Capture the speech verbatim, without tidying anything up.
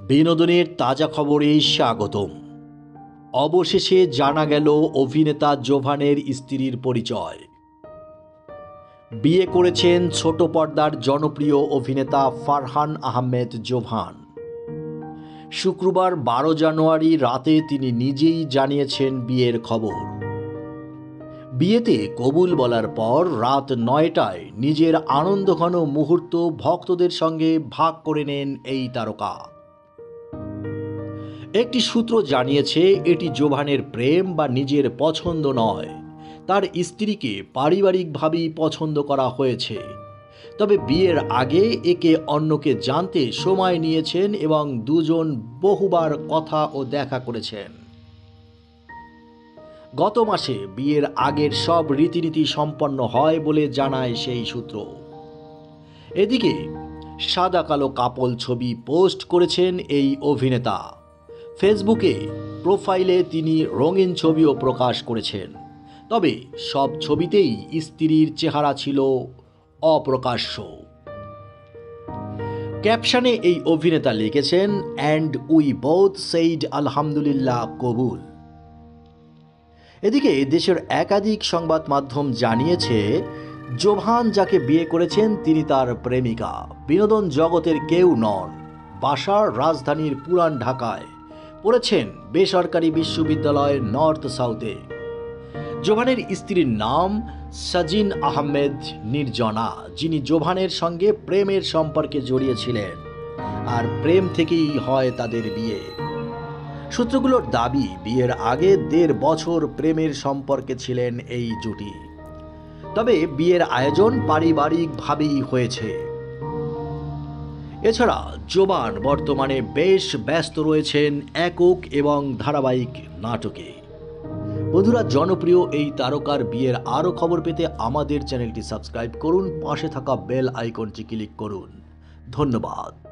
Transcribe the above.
বিনোদনের তাজা খবরে স্বাগতম। অবশেষে জানা গেল অভিনেতা জোভানের স্ত্রীর পরিচয়। বিয়ে করেছেন ছোট পর্দার জনপ্রিয় অভিনেতা ফারহান আহমেদ জোভান। শুক্রবার বারো জানুয়ারি রাতে তিনি নিজেই জানিয়েছেন বিয়ের খবর। বিয়েতে কবুল বলার পর রাত নয়টায় নিজের আনন্দঘন মুহূর্ত ভক্তদের সঙ্গে ভাগ করে নেন এই তারকা। একটি সূত্র জানিয়েছে এটি জোভানের প্রেম বা নিজের পছন্দ নয়, তার স্ত্রীকে পারিবারিকভাবেই পছন্দ করা হয়েছে। তবে বিয়ের আগে একে অন্যকে জানতে সময় নিয়েছেন এবং দুজন বহুবার কথা ও দেখা করেছেন। গত মাসে বিয়ের আগের সব রীতিনীতি সম্পন্ন হয় বলে জানায় সেই সূত্র। এদিকে সাদা কালো কাপল ছবি পোস্ট করেছেন এই অভিনেতা। ফেসবুকে প্রোফাইলে তিনি রঙিন ছবিও প্রকাশ করেছেন। তবে সব ছবিতেই স্ত্রীর চেহারা ছিল অপ্রকাশ্য। ক্যাপশনে এই অভিনেতা লিখেছেন, অ্যান্ড উই বোথ সেইড আলহামদুলিল্লাহ কবুল। এদিকে দেশের একাধিক সংবাদ মাধ্যম জানিয়েছে জোভান যাকে বিয়ে করেছেন তিনি তার প্রেমিকা। বিনোদন জগতের কেউ নন। বাসার রাজধানীর পুরান ঢাকায়, পড়েছেন বেসরকারি বিশ্ববিদ্যালয় নর্থ সাউথে। জোভানের স্ত্রীর নাম সাজিন আহমেদ নির্জনা, যিনি জোভানের সঙ্গে প্রেমের সম্পর্কে জড়িয়েছিলেন, আর প্রেম থেকেই হয় তাদের বিয়ে। সূত্রগুলোর দাবি বিয়ের আগে দেড় বছর প্রেমের সম্পর্কে ছিলেন এই জুটি। তবে বিয়ের আয়োজন পারিবারিকভাবেই হয়েছে। এছাড়া জোভান বর্তমানে বেশ ব্যস্ত রয়েছেন একক এবং ধারাবাহিক নাটকে। বন্ধুরা, জনপ্রিয় এই তারকার বিয়ের আরও খবর পেতে আমাদের চ্যানেলটি সাবস্ক্রাইব করুন, পাশে থাকা বেল আইকনটি ক্লিক করুন। ধন্যবাদ।